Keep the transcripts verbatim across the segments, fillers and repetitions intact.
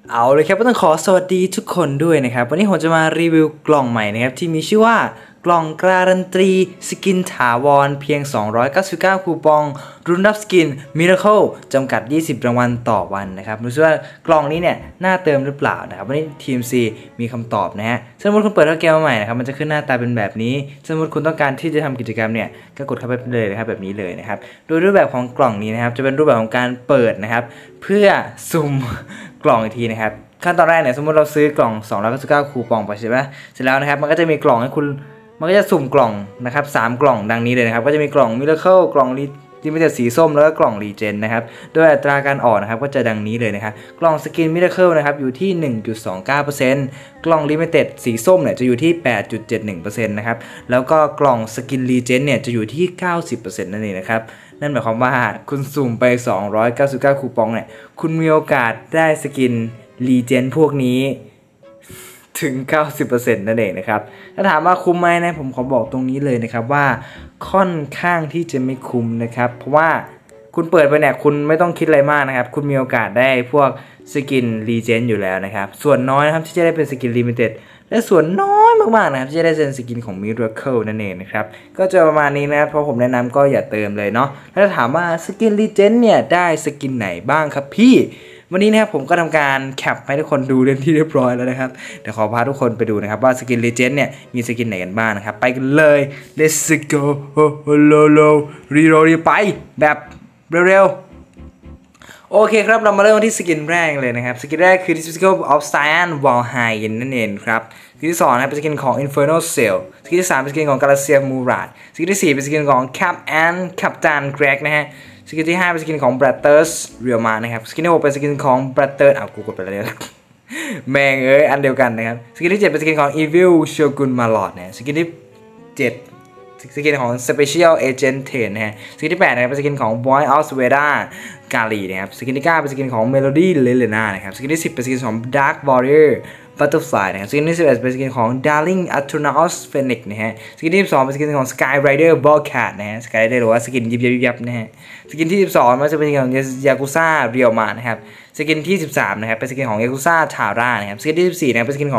เอาเลยครับก็ต้องขอสวัสดีทุกคนด้วยนะครับวันนี้ผมจะมารีวิวกล่องใหม่นะครับที่มีชื่อว่ากล่องการันตีสกินถาวรเพียงสองร้อยเก้าสิบเก้าคูปองรุ่นรับสกิน Miracle จำกัดยี่สิบรางวัลต่อวันนะครับดูซิว่ากล่องนี้เนี่ยน่าเติมหรือเปล่านะครับวันนี้ทีม C มีคำตอบนะฮะสมมติคุณเปิดเข้าเกมมาใหม่นะครับมันจะขึ้นหน้าตาเป็นแบบนี้สมมติคุณต้องการที่จะทำกิจกรรมเนี่ยก็กดเข้าไปเลยนะครับแบบนี้เลยนะครับโดยรูปแบบของกล่องนี้นะครับจะเป็นรูปแบบของการเปิดนะครับเพื่อสุ่มกล่องอีกทีนะครับขั้นตอนแรกเนี่ยสมมติเราซื้อกล่องสองร้อยเก้าสิบเก้าคูปองไปใช่ไหมเสร็จแล้วนะครับมันก็จะมีกล่องให้คุณมันก็จะสุ่มกล่องนะครับสามกล่องดังนี้เลยนะครับก็จะมีกล่อง Miracle กล่องที่ไม่ใช่สีส้มแล้วก็กล่องรีเจนนะครับโดยอัตราการออกนะครับก็จะดังนี้เลยนะครับกล่องสกิน Miracle นะครับอยู่ที่ หนึ่งจุดสองเก้าเปอร์เซ็นต์ กล่อง Limited สีส้มเนี่ยจะอยู่ที่ แปดจุดเจ็ดหนึ่งเปอร์เซ็นต์ นะครับแล้วก็กล่องสกินรีเจนเนี่ยจะอยู่ที่ เก้าสิบเปอร์เซ็นต์ นั่นเองนะครับนั่นหมายความว่าคุณสุ่มไปสองร้อยเก้าสิบเก้าคูปองเนี่ยคุณมีโอกาสได้สกินรีเจนพวกนี้ถึง เก้าสิบเปอร์เซ็นต์ นั่นเองนะครับถ้าถามว่าคุ้มไหมนะผมขอบอกตรงนี้เลยนะครับว่าค่อนข้างที่จะไม่คุ้มนะครับเพราะว่าคุณเปิดไปเนี่ยคุณไม่ต้องคิดอะไรมากนะครับคุณมีโอกาสได้พวกสกินรีเจนอยู่แล้วนะครับส่วนน้อยนะครับที่จะได้เป็นสกินลิมิเต็ดและส่วนน้อยมากๆนะครับที่จะได้เป็นสกินของ Miracle นั่นเองนะครับก็จะประมาณนี้นะครับเพราะผมแนะนำก็อย่าเติมเลยเนาะถ้าถามว่าสกินรีเจนเนี่ยได้สกินไหนบ้างครับพี่วันนี้นะครับผมก็ทำการแคปให้ทุกคนดูเรียนที่เรียบร้อยแล้วนะครับเดี๋ยวขอพาทุกคนไปดูนะครับว่าสกินรีเจนเนี่ยมีสกินไหนกันบ้างนะครับไปกันเลย let's go โอ้โหโลโลรีโรรีไปแบบเร็วๆโอเคครับเรามาเริ่มที่สกินแรกเลยนะครับสกินแรกคือ Disciple of Cyan Valheim นั่นเองครับสกินที่สองนะครับเป็นสกินของ Infernal Cell สกินที่สามเป็นสกินของ Galaxia Murad สกินที่สี่เป็นสกินของ Cap and Captain Greg นะฮะสกินที่ห้าเป็นสกินของ Bratters Realma นะครับสกินที่หกเป็นสกินของ Bratters อ้าวกูกดไปแล้วเนี่ยแม่งเอ้ยอันเดียวกันนะครับสกินที่เจ็ดเป็นสกินของ Evil Shogun Malord นะสกินที่เจ็ดสกินของ Special Agent เทนนะฮะสกินที่แปดนะครับเป็นสกินของ Boy of Sveda กาลีนะครับสกินที่เก้าเป็นสกินของ Melody Lelena นะครับสกินที่สิบเป็นสกินของ Dark Warrior Butterfly นะครับสกินที่สิบเอ็ดเป็นสกินของ Darling Aturnaus Phoenix นะฮะสกินที่สิบสองเป็นสกินของ Sky Rider Bobcat นะฮะ Sky Rider หรือว่าสกินยิบยับยิบยับนะฮะสกินที่สิบสองมันจะเป็นสกินของ Yakuza Ryoma นะครับสกินที่สิบสามนะครับเป็นสกินของ Yakuza Tara นะครับสกินที่สิบสี่นะครับเป็นสกินของ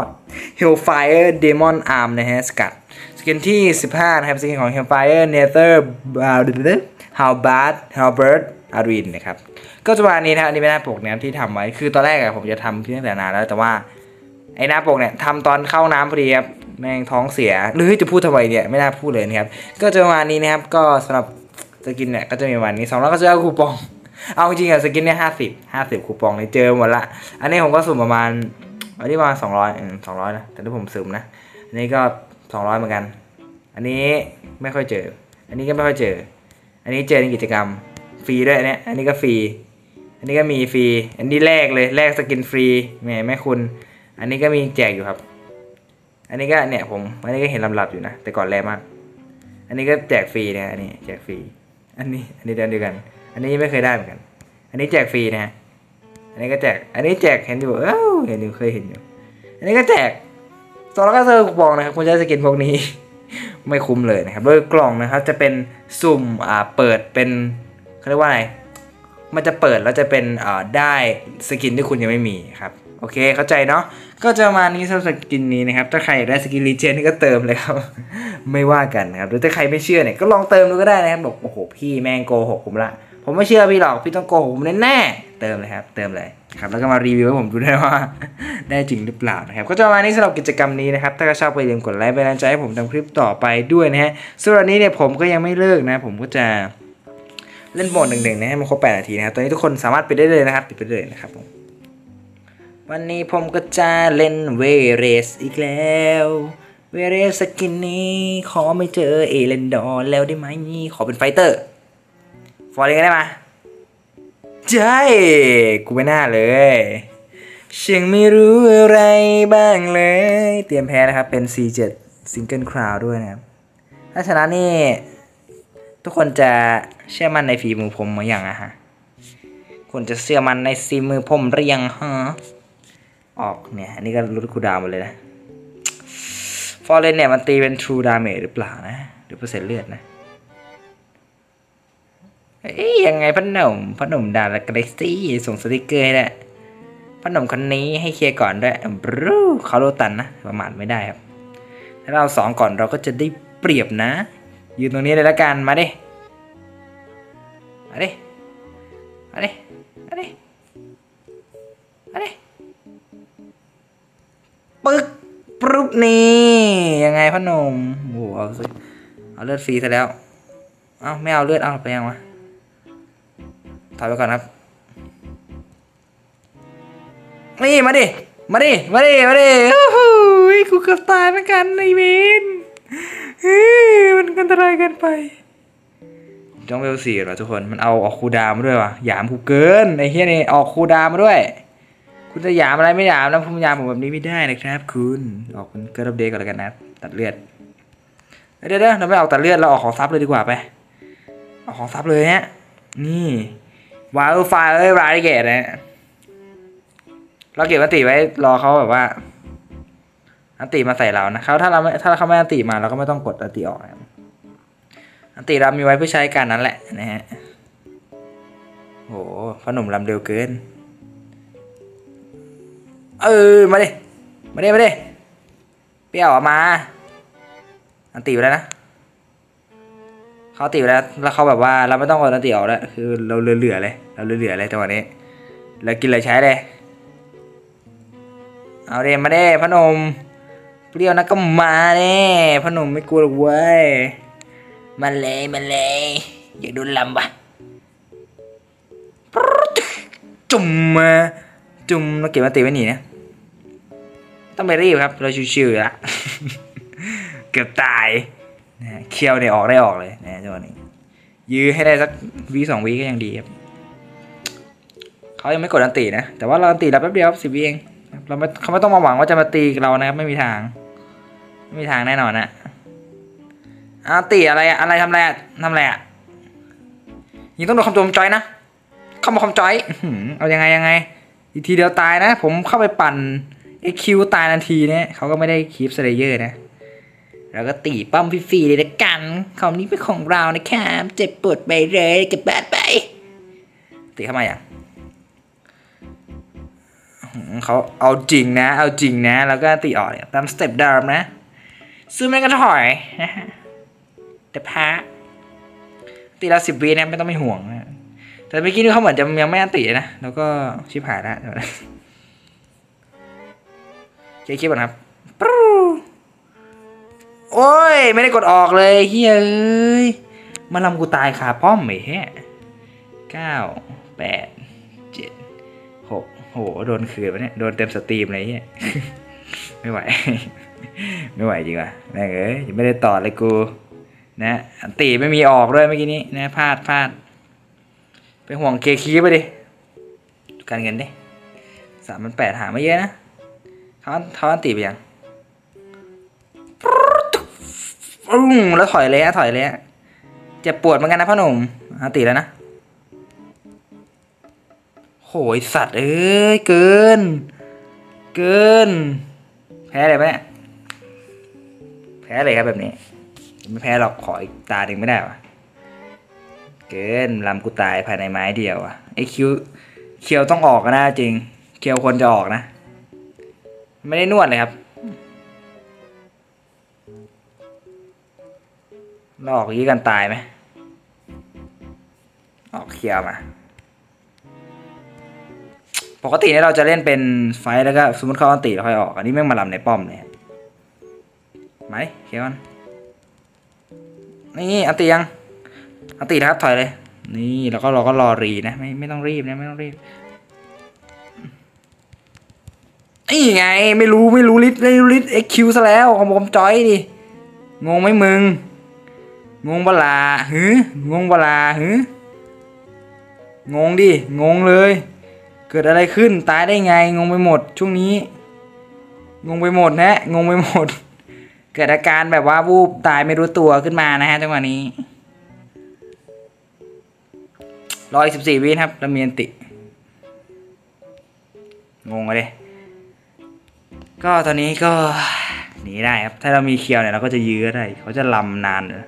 Hellfire Demon Arm นะฮะสกัดสกินที่สิบห้านะครับสกินของ Hellfire Nether Halberd Halberd อารินนะครับก็จะวันนี้นะครับอันนี้เป็นหน้าปกนะครับที่ทำไว้คือตอนแรกอะผมจะทำตั้งแต่นานแล้วแต่ว่าไอ้หน้าปกเนี่ยทำตอนเข้าน้ำพอดีครับแม่งท้องเสียหรือจะพูดทำไมเนี่ยไม่น่าพูดเลยนะครับก็จะวันนี้นะครับก็สำหรับสกินเนี่ยก็จะมีวันนี้สองร้อยเก้าสิบเก้าคูปองเอาจริงๆอะสกินเนี่ยห้าสิบห้าสิบคูปองเลยเจอหมดละอันนี้ผมก็สุ่มประมาณอันนี้ประมาณสองร้อยอืมสองร้อยนะแต่ที่ผมสุ่มนะอันนี้ก็สองร้อยเหมือนกันอันนี้ไม่ค่อยเจออันนี้ก็ไม่ค่อยเจออันนี้เจอในกิจกรรมฟรีด้วยเนี่ยอันนี้ก็ฟรีอันนี้ก็มีฟรีอันนี้แลกเลยแลกสกินฟรีแหมแม่คุณอันนี้ก็มีแจกอยู่ครับอันนี้ก็เนี่ยผมอันนี้ก็เห็นลำลับอยู่นะแต่ก่อนแรกมากอันนี้ก็แจกฟรีนะอันนี้แจกฟรีอันนี้อันนี้เดียวกันอันนี้ไม่เคยได้เหมือนกันอันนี้แจกฟรีนะฮะอันนี้ก็แจกอันนี้แจกเห็นอยู่เอ้าเห็นอยู่เคยเห็นอยู่อันนี้ก็แจกสองร้อยเก้าสิบคูปองนะครับคุณจะได้สกินพวกนี้ไม่คุ้มเลยนะครับโดยกล่องนะครับจะเป็นสุ่มอ่าเปิดเป็นเขาเรียกว่าอะไรมันจะเปิดแล้วจะเป็นอ่าได้สกินที่คุณยังไม่มีครับโอเคเข้าใจเนาะก็จะมานี้สำหรับสกินนี้นะครับถ้าใครอยากได้สกินรีเจนก็เติมเลยครับไม่ว่ากันนะครับหรือถ้าใครไม่เชื่อเนี่ยก็ลองเติมดูก็ได้นะครับบอกโอ้โหพี่แม่งโกหกผมละผมไม่เชื่อพี่หรอกพี่ต้องโกหกผมแน่ๆเติมเลยครับเติมเลยครับแล้วก็มารีวิวให้ผมดูด้วยว่าได้จริงหรือเปล่านะครับก็จะมานี้สำหรับกิจกรรมนี้นะครับถ้าชอบไปอย่าลืมกดไลค์เป็นกำลังใจให้ผมทำคลิปต่อไปด้วยนะฮะส่วนนี้เนี่ยผมก็ยังไม่เลิกนะผมก็จะเล่นโหมดหนึ่งๆนะให้มันครบแปดนาทีนะครับตอนนี้ทุกคนสามารถปิดได้เลยนะครับปิดไปเลยนะครับผมวันนี้ผมก็จะเล่นเวเรสอีกแล้วเวเรสสกินนี้ขอไม่เจอเอเลนดอร์แล้วได้ไหมขอเป็นไฟเตอร์ฟอร์เรนได้ไหมใช่กูไม่น่าเลยฉันไม่รู้อะไรบ้างเลยเตรียมแพ้นะครับเป็น ซี เจ็ด Single Crown ด้วยนะครับถ้าชนะนี่ทุกคนจะเชื่อมั่นในฝีมือผมหรือยังอะฮะคุณจะเชื่อมั่นในฝีมือผมหรือยังฮะออกเนี่ยอันนี้ก็ลดคูลดาวน์หมดเลยนะฟอร์เรนเนี่ยมันตีเป็น True Damage หรือเปล่านะหรือเปอร์เซ็นต์เลือดนะเอ้ยยังไงพ่อหนุ่มพ่อหนุ่มดาร์กกาแล็กซี่ส่งสติกเกอร์ให้แหละพ่อหนุ่มคนนี้ให้เคลียร์ก่อนด้วยบรูเขาโลตันนะประมาทไม่ได้ครับถ้าเราสองก่อนเราก็จะได้เปรียบนะยืนตรงนี้เลยละกันมาดิมาดิมาดิมาดิมาดิปึ๊กปุ๊บนี่ยังไงพ่อหนุ่มโอ้โหเอาสิเอาเลือดฟรีซะแล้วเอ้าไม่เอาเลือดเอาไปยังวะถอยไปก่อนครับนี่มาดิมาดิมาดิมาดิโอ้โหกูเกือบตายเหมือนกันไอ้เวนมันอันตรายเกินไปจ้องเวลสี่เหรอทุกคนมันเอาออกคูดาวมาด้วยวะหยามกูเกินไอ้เฮียนี่ออกคูดาวมาด้วยคุณจะหยามอะไรไม่หยามนะผมหยามผมแบบนี้ไม่ได้นะครับคุณออกเป็นเกิร์ลเดย์ก่อนแล้วกันนะตัดเลือดเดี๋ยวเดี๋ยวเราไม่ออกตัดเลือดเราออกของซับเลยดีกว่าไปออกของซับเลยฮะนี่วาลไฟเอ้ยรายเกตนะเราเก็บอันติไว้รอเขาแบบว่าอันติมาใส่เรานะเขาถ้าเราไม่ถ้าเขาไม่อันติมาเราก็ไม่ต้องกดอันติออกอันติเรามีไว้เพื่อใช้การนั้นแหละนะฮะโหพ่อหนุ่มลำเร็วเกินเออมาดิมาดิมาดิเปรี้ยวออกมาอันติไปแล้วนะเขาติไปแล้วแล้วเขาแบบว่าเราไม่ต้องกดอันติออกแล้วคือเราเหลือๆเลยเราเหลือๆเลยจังหวะนี้เรากินเลยใช้เลยเอาเดมาเด้พ่อหนุ่มเปรี้ยวนะก็มาเด้พ่อหนุ่มไม่กลัวหรอกเว้ยมาเลยมาเลยอยากโดนลำปะจุ่มมาจุ่มเราเก็บมาตีไว้หนีนะต้องไปรีบครับเราชิวๆละเกือบตายนะเคี้ยวเนี่ยออกได้ออกเลยนะจังหวะนี้ยื้อให้ได้สักวีสองวีก็ยังดีครับเขายังไม่กดอันตีนะแต่ว่าเราอันตีเราแป๊บเดียวสิบวีเองเราไม่เขาไม่ต้องมาหวังว่าจะมาตีเรานะครับไม่มีทางไม่มีทางแน่นอนนะอันตีอะไรอะอะไรทำอะไรอะทำอะไรอะยิงต้องโดนคำโจมจอยนะเข้ามาคำจอยเอายังไงยังไงอีกทีเดียวตายนะผมเข้าไปปั่นไอคิวตายทันทีเนี่ยเขาก็ไม่ได้คีปสเลเยอร์นะแล้วก็ตีป้อมฟรีๆเลยละกันคำนี้เป็นของเรานะครับเจ็บปวดไปเลยเก็บแบดไปตีเข้ามาอย่างเขาเอาจริงนะเอาจริงนะแล้วก็ตีออกเนี่ยตามสเต็ปเดิมนะซื้อมันก็ถอยนะแต่พระตีเราสิบวินะไม่ต้องไม่ห่วงนะแต่เมื่อกี้นี่เขาเหมือนจะยังไม่อันตีนะแล้วก็ชิบหายแล้วเจ๊คิดก่อนครับโอ้ยไม่ได้กดออกเลยเฮ้ยมาลำกูตายขาป้อมเหม่แฮะเก้าแปดเจ็ดหกโหโดนคืนวะเนี่ยโดนเต็มสตรีมเลยเฮียไม่ไหวไม่ไหวจริงว่ะแม่งเอ้ยยังไม่ได้ต่อเลยกูนะอันตีไม่มีออกด้วยเมื่อกี้นี้นะพลาดพลาดไปห่วงเคคีไปดิการเงินดิสามพันแปดหาไม่เยอะนะเขาเขาอันตีไปยังอืมแล้วถอยเลยอะถอยเลยอะเจ็บปวดเหมือนกันนะพ่อหนุ่มอันตีแล้วนะโหยสัตว์เอ้ยเกินเกินแพ้เลยไหมแพ้เลยครับแบบนี้ไม่แพ้หรอกขออีกตาหนึ่งไม่ได้วะเกินลำกูตายภายในไม้เดียวอ่ะไอคิวเคียวต้องออกนะจริงเคียวควรจะออกนะไม่ได้นวดเลยครับเราออกยี่กันตายไหมออกเคียวมาปกติเนี่ยเราจะเล่นเป็นไฟแล้วก็สมมติเขาอันตีแล้วค่อยออกอันนี้แม่งมาลำในป้อมเลยไหมเคียวมันนี่อันตียังอันตีนะครับถอยเลยนี่แล้วก็เราก็รอรีนะไม่ไม่ต้องรีบนะไม่ต้องรีบนี่ไงไม่รู้ไม่รู้ลิทไม่รู้ลิทเอ็กคิวซะแล้วของผมจอยดิงงไหมมึงงงเวลาหืองงเวลาหืองงดิงงเลยเกิดอะไรขึ้นตายได้ไงงงไปหมดช่วงนี้งงไปหมดนะงงไปหมดเกิดอาการแบบว่าวูบตายไม่รู้ตัวขึ้นมานะฮะจังหวะนี้รออีกสิบสี่วิครับแล้วมีอันติงงเลยก็ตอนนี้ก็หนีได้ครับถ้าเรามีเคียวเนี่ยเราก็จะยื้อได้เขาจะลำนานเลย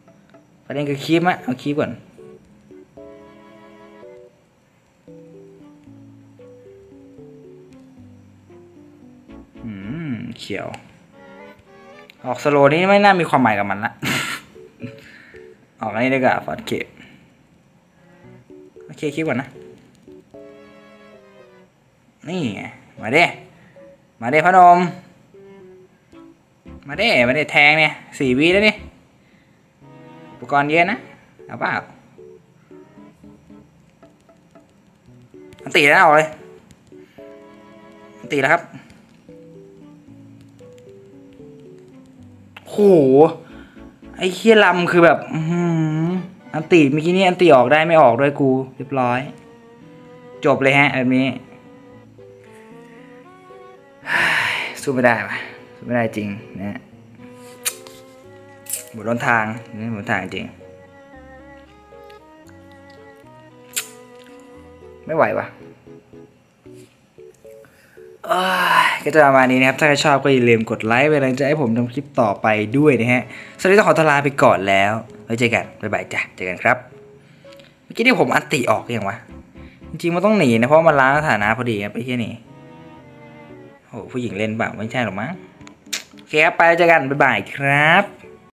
ประเด็นคือคีบมะเอาคีบก่อนเขียวออกสโลนี่ไม่น่ามีความหมายกับมันละ ออกอันนี้ดีกว่าฟอร์ดเคปโอเคคลิปก่อนนะนี่ไงมาเด้มาเด้พนมมาเด้มาเด้แทงเนี่ยสี่วิแล้วนี่อุปกรณ์เยอะนะเอาเปล่าอันตีแล้วเอาเลยอันตีแล้วครับโหไอ้เคี้ยลำคือแบบอันตีเมื่อกี้นี้อันตีออกได้ไม่ออกด้วยกูเรียบร้อยจบเลยฮะแบบนี้สู้ไม่ได้ปะสู้ไม่ได้จริงนะหมดล้นทางนี่หมดทางจริงไม่ไหวปะก็จะประมาณนี้นะครับถ้าใครชอบก็อย่าลืมกดไลค์เป็นกำลังใจให้ผมทำคลิปต่อไปด้วยนะฮะสวัสดีต้องขอตลาไปก่อนแล้วไว้เจอกันบ๊ายบายจ้ะเจอกันครับเมื่อกี้ที่ผมอันติออกยังวะจริงๆมันต้องหนีนะเพราะมันล้างสถานะพอดีครับไอ้ที่นี่โอ้ผู้หญิงเล่นแบบไม่ใช่หรอกมั้งโอเคครับไปแล้วเจอกันบ๊ายบายครับ